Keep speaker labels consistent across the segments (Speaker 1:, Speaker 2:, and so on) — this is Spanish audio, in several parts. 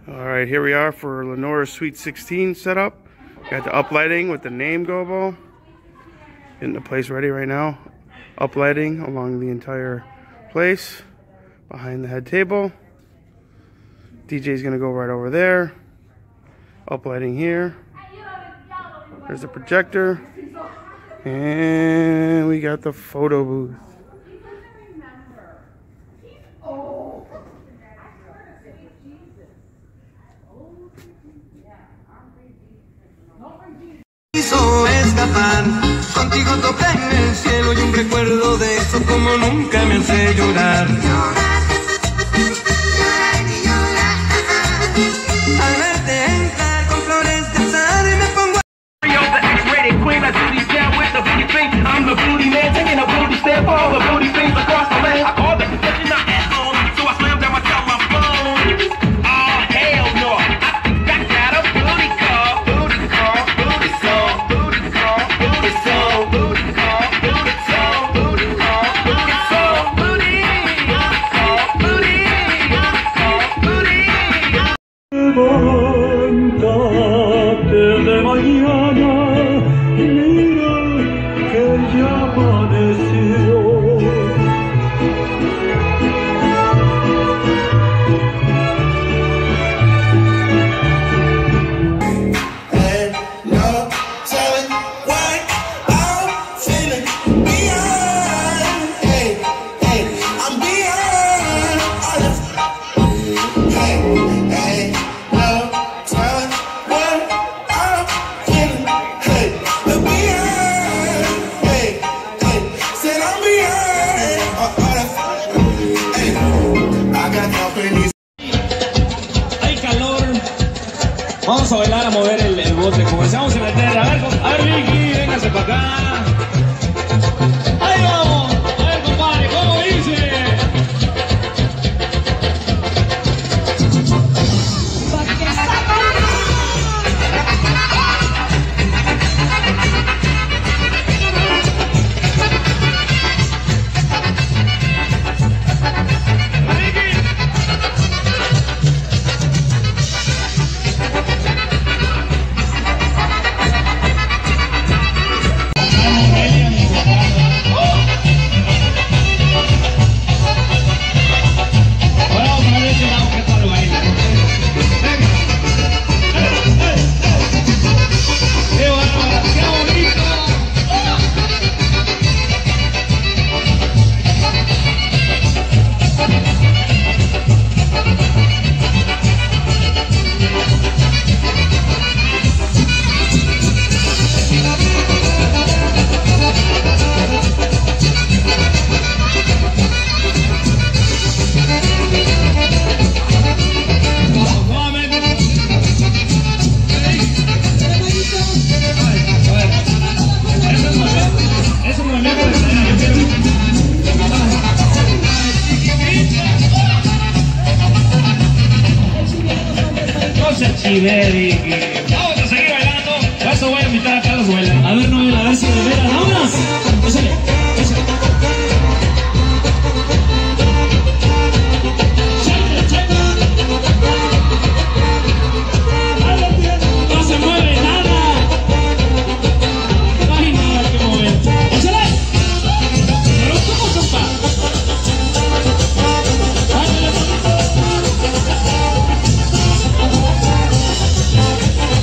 Speaker 1: Alright, here we are for Lenora's Sweet 16 setup. Got the uplighting with the name gobo. Getting the place ready right now. Uplighting along the entire place. Behind the head table. DJ's gonna go right over there. Uplighting here. There's the projector. And we got the photo booth.
Speaker 2: Escapar, contigo toqué en el cielo y un recuerdo de eso como nunca me hace llorar. Al verte entrar con flores de azahar me pongo I'm the booty man taking a booty step, all the booty things across the land. I call the position not at home, so I slam down my telephone. Oh hell no, I got a booty call, booty call, booty song, booty call, booty song, booty call, booty song, booty call, booty song, booty call, booty call, booty.
Speaker 3: Levántate de mañana y mira que ya amaneció.
Speaker 2: And no telling why I'm feeling beyond. Hey, hey, I'm beyond all of. Hey, hey, no telling what I'm feeling. Hey, I'm beyond. Hey, hey, said I'm beyond all of. Hey, I got company.
Speaker 4: Hay calor. Vamos a bailar, a mover el bote. Comenzamos en la tierra. A ver, Vicky, véngase para acá. Ahí vamos. A ver, compadre, ¿cómo dice? Vamos a seguir bailando. Por eso voy a invitar a Carlos Vuela. A ver, no, a ver si de veras. ¡Vámonos! Échale, échale. No se mueve nada. No hay nada que mover. ¡Échale! Pero ¿cómo, compa? Ándale,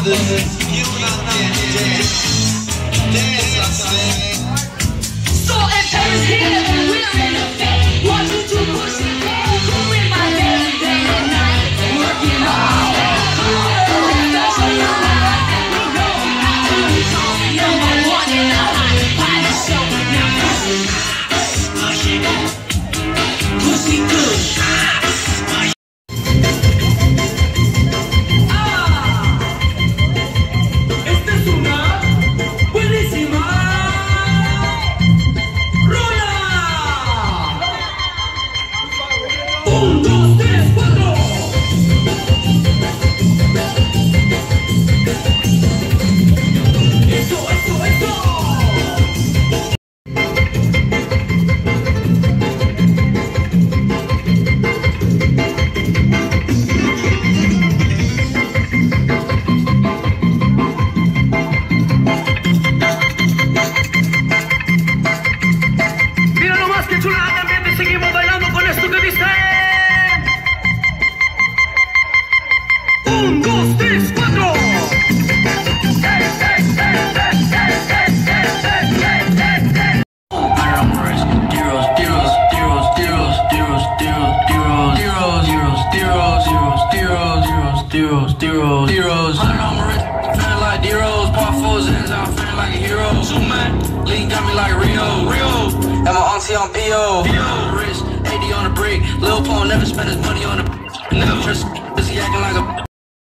Speaker 5: So if Paris here and we're in effect, want you to push it back. Go in my bed day and night, working hard. Number one in the hot body show. Now pussy good.
Speaker 4: Esta es una buenísima rola. 1, 2, 3, 4. Eso, eso, eso.
Speaker 2: Mira nomás que chulada ambiente, seguimos bailando con esto que dice. 1, 2, 3, 4.
Speaker 6: Got me like Rio. And my auntie on P.O. Wrist, 80 on the brick. Lil Pump never spend his money on the. Never. He acting like a.